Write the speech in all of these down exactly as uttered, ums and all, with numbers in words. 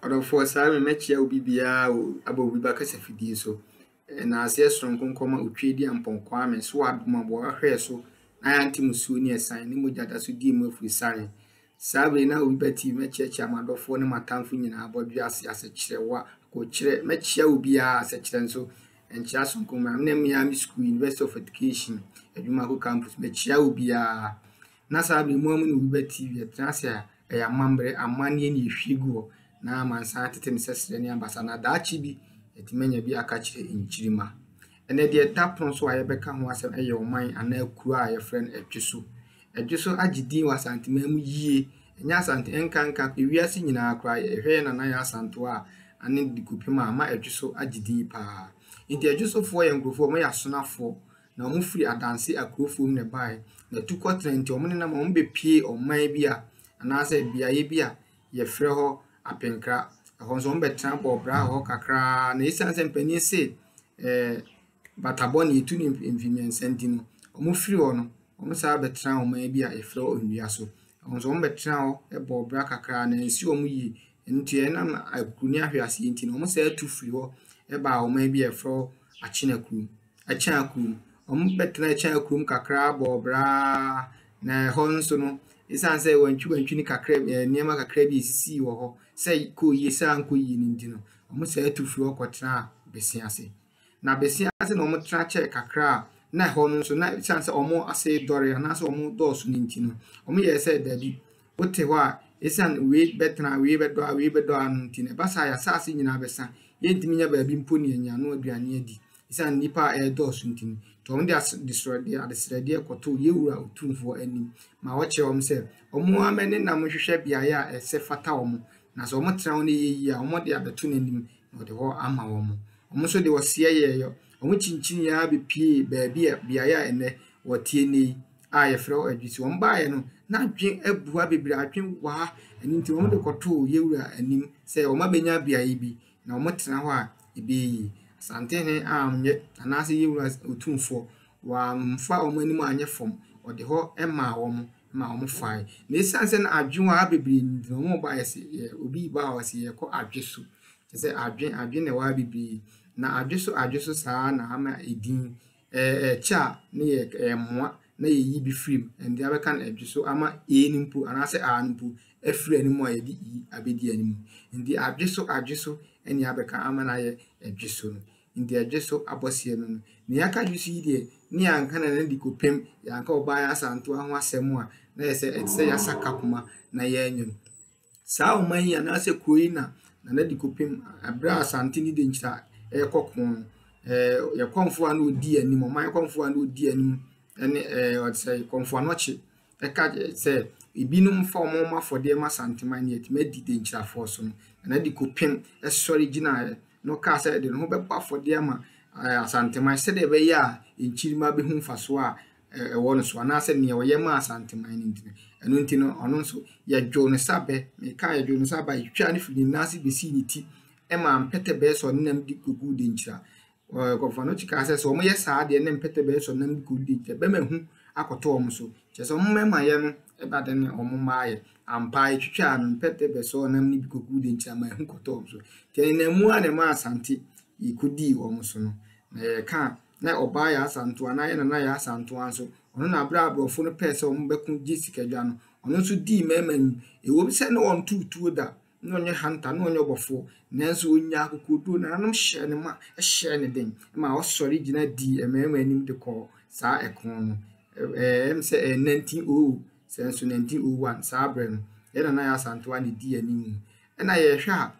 Or for Simon Mechia will be bia about Bibacas if it is so. And as yes, from Concoma, Utradi and Ponquam, swab my boy hair so. I antimusu near sign, Nimujata to deem with his sign. Sabi now we bet you Mechia, my dog for my town in our body as a chewa, go chere, Mechia will be as a chenso, and Chason Coma, name Miami School, University of Education, at Jumaco campus, Mechia will be a Nasabi moment we bet T V at Transia, a mambre, a money in Shigo. Na mansa tete necessary ni ambassador da chibi etimenya bi akache inchirima ene de tapon so ayebeka ho asem eye oman ana akura aye friend Ejisu Ejisu agidin wa santemam yie enya asante enkanka ewiase nyina akura ehwe na na ya Asantewaa ane Dikopim ama Ejisu agidin pa nti Ejisu fo ye ngrofo mo ya sonafo na omo firi adanse akrofo mu ne bai na tukotren nti omo ne na mo be pie oman bi a ana se biaye bi a ye frɛ ho apenkra honzo mbetra bobra ho kakra na isanse mpani se eh bataboni itu ni mfimiensendi no omo firi ho no omo sa betra ho man bi a efra onwia so honzo mbetra ho e bobra kakra na nsi omo yi nti e na akuni ahwiase nti no omo sa atu firi ho e ba ho man bi efra achina krum acha krum omo betra acha krum kakra bobra na honso no isanse wantwi wantwi ni kakra niema kakra bi sisi wo ho say ko yesa anko yi ni ndino omo say atufu okotra besia ase na besia ase na omo tra che kakra na ho no so na chance omo ase dore na so omo dosu ni ntino omo ye say dabi wote ho a esan we betra we bedo we bedo anu ntine basa ya sase nyina besa ye ntimi nya ba bi mponi anya no aduane adi esan nipa e dosu ntini to omo de destroy de adesrede ekoto ye wura otumfo anim ma wo che omo say omo amene na mo hwehwe bia ya ese fata omo na so omo tra woni yeyi a omo de abeto nanim no de ho ama omo omo so de wosie ye yo omo chinchin ya be pie ba bia bia ya ene wotie ni a ye frɛ Ejisu omo ba ye no na adwen abua bebra adwen wa ani nti omo de koto ye wura anim sɛ omo benya bia yi bi na omo tra ho a ebeyi sante ne amye anase ye wura otumfo wa mfa omo anim anye fom ode ho ema omo ma omo fai na esanse na adwen wa bebri no omo ba yesi obi ba wa si ye ko Ejisu se adwen adwen ne wa bebri na Ejisu Ejisu saa na ama edin eh cha ne ye moa na ye yi bi film ndi abeka na Ejisu ama e nimpu anase a nimpu efri animu a ye di abedi animu ndi Ejisu Ejisu eni abeka ama na ye Ejisu no ndi Ejisu abosie no ne yaka Ejisu yi de ni anka na Dikopim yanka oba ya Asantewaa ho asemu a na yese etse ya saka kuma na ye anyum saa o man ya na se koi na na Dikopim abra asante ni de nchira e kokon eh ye konfo an odi anim o man konfo an odi anim ene eh what say konfo anochi e ka se ibinum fa omo mafode ma santeman ni etime di de nchira fo so na Dikopim e sori gina no ka se de no be bafode ma asanteman se de be ya enchirima be hu mfaso a e wono so na se ne woye ma asanteman ni ntine eno ntino ono nso ye dwo ne sabe me ka ye dwo ne sabe itwa ne fili nase be si ni ti e ma mpete be so nam di kogu de nchira ko fa no chika se so mo ye saa de ne mpete be so nam di kogu de nchira be ma hu akoto omo so che so mo ma ye no e ba de ne omo ma ye ampa itwa no mpete be so nam ni kogu de nchira ma hu koto omo so te ne mu ane ma asante ikudi omo so no na ye ka na oba ya Asantewaa na ye na ya Asantewaa so ono na bra abrofo no pese o mbekun gisikadwa no ono so di memanu e wo bi se na on tutu da no onye hanta no onye obofo nanso onya akokodu na nanom hye ne ma hye ne den ma o sori gina di e memanim de ko saa ekon no eh em se nineteen oh senso nineteen oh one saa bre no ye na ya Asantewaa ne di anim e na ye hwa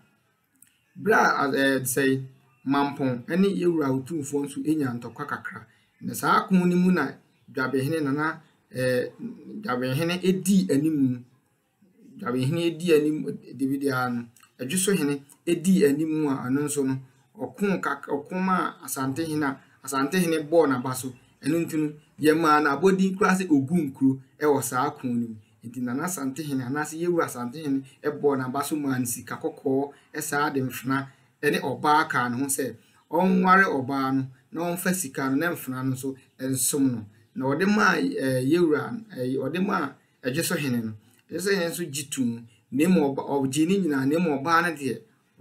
bra eh say mampon ene yewura otumfo nso enya ntokwa kakra na saa akon ni mu na dwabehene nana eh dwabehene edi animu dwabehene edi animu Davidian Ejisu hene edi animu a ano nso no okon kakra okon ma asante hena asante hene bo na baso eno ntinu ye ma na bodi kura se ogunkuro e wo saa akon ni nti nana asante hene anase yewura asante hene e bo na baso man sika kokko e saa de mfna ene oba ka no se onware oba no na onfa sika no na mfna no so ensom no na ode ma yewura ode ma Ejisu hene no Ejisu hene so jitum nemo oba ogini nyina nemo oba na de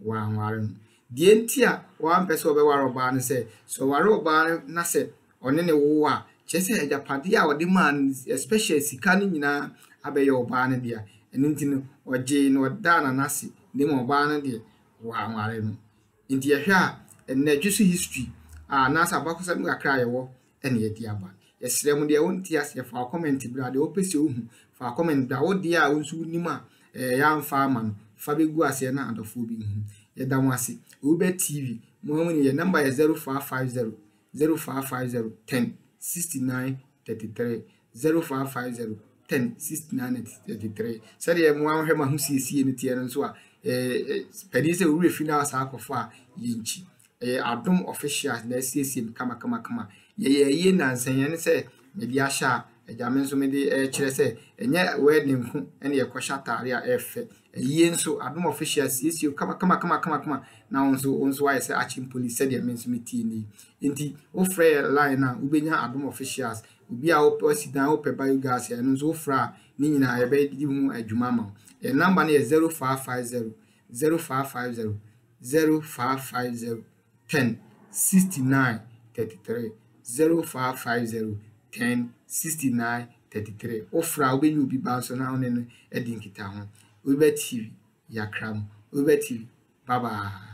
wanware no die ntia wan pese obeware oba no se so ware oba no na se one ne wo a chese ejapade a ode man especially sika no nyina abeye oba no dia eno nti no oje no da na nase ne mo oba no de wanware no nti ye hwe a ena Ejisu history a na sa bakosa mu akra ye wo ene ye di aba yesere mu de wonti ase fa comment bra de opese ohu fa comment bra wo de a wonsu nim a eh ya mfa ama no fa begu ase na adofo bi hu ye da mo ase Ube T V mo mu ye number is zero five five zero zero five five zero ten sixty-nine thirty-three zero five five zero ten sixty-nine thirty-three said ye mo anhwe ma hu siesie ne tie no so a eh pedi se we fi na asa akofo a yinchi eh adom officials na siesie kama kama kama ye ye ye na nsanye ne se me di ahya ejame nso me di eh kire se enye wedding hu ene ye kwasha tare a efe ye nso adom officials siesie kama kama kama kama kama na onso onso wa se achim police said ye menso me tie ni enti o frɛ line na ubenya adom officials ubi a o president o pe bayo gas ya nso o fra ni nyina ye be di hu adwuma ma e number na ye zero five five zero zero five five zero zero five five zero ten sixty-nine thirty-three zero five five zero ten sixty-nine thirty-three ofra obeni obi ba so na one no edi nkita ho Ube T V yakram Ube T V bye bye.